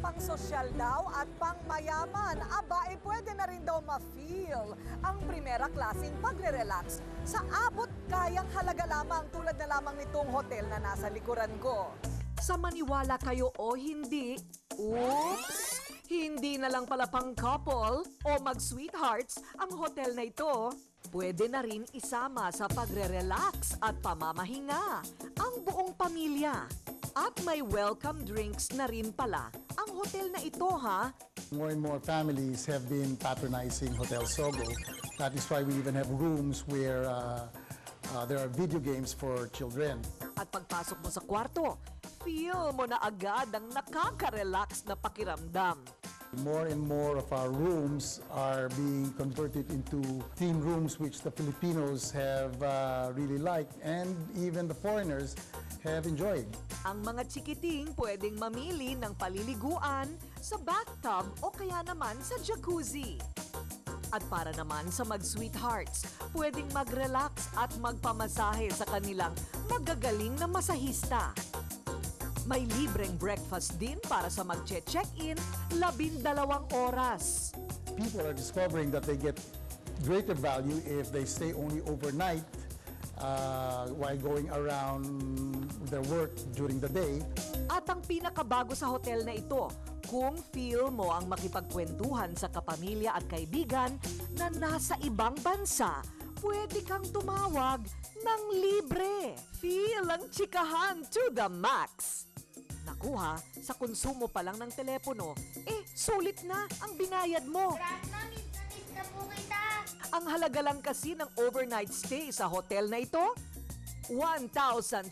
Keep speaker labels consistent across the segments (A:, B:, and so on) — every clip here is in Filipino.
A: pang-sosyal daw at pang-mayaman, aba, pwede na rin daw ma-feel ang primera klaseng pagre-relax sa abot kayang halaga lamang tulad na lamang nitong hotel na nasa likuran ko. Sa maniwala kayo o hindi, oops! Hindi na lang pala pang couple o mag-sweethearts ang hotel na ito. Pwede na rin isama sa pagre-relax at pamamahinga ang buong pamilya. At may welcome drinks na rin pala ang hotel na ito, ha?
B: More and more families have been patronizing Hotel Sogo. That is why we even have rooms where there are video games for children.
A: At pagpasok mo sa kwarto, feel mo na agad ang nakaka-relax na pakiramdam.
B: More and more of our rooms are being converted into theme rooms which the Filipinos have really liked and even the foreigners have enjoyed.
A: Ang mga chikiting pwedeng mamili ng paliliguan sa bathtub o kaya naman sa jacuzzi. At para naman sa mag-sweethearts, pwedeng mag-relax at magpamasahe sa kanilang magagaling na masahista. May libreng breakfast din para sa mag-check-in 12 oras.
B: People are discovering that they get greater value if they stay only overnight while going around their work during the day.
A: At ang pinakabago sa hotel na ito, kung feel mo ang makipagkwentuhan sa kapamilya at kaibigan na nasa ibang bansa, pwede kang tumawag ng libre. Feel ang chikahan to the max. Nakuha, sa konsumo pa lang ng telepono, sulit na ang binayad mo.
C: Namiss na po kita.
A: Ang halaga lang kasi ng overnight stay sa hotel na ito, 1,695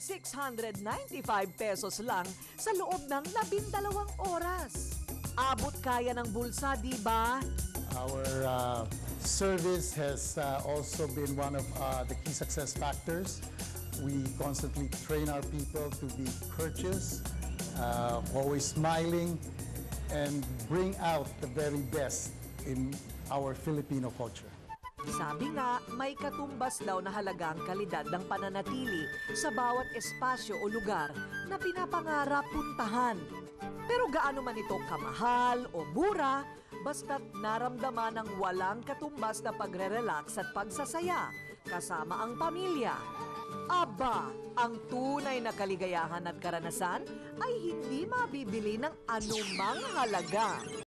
A: pesos lang sa loob ng 12 oras. Abot kaya ng bulsa, di ba?
B: Our service has also been one of the key success factors. We constantly train our people to be courteous, always smiling, and bring out the very best in our Filipino culture.
A: Sabi nga, may katumbas daw na halagang kalidad ng pananatili sa bawat espasyo o lugar na pinapangarap puntahan. Pero gaano man ito kamahal o mura, basta't naramdaman ng walang katumbas na pagre-relax at pagsasaya kasama ang pamilya. Aba, ang tunay na kaligayahan at karanasan ay hindi mabibili ng anumang halaga.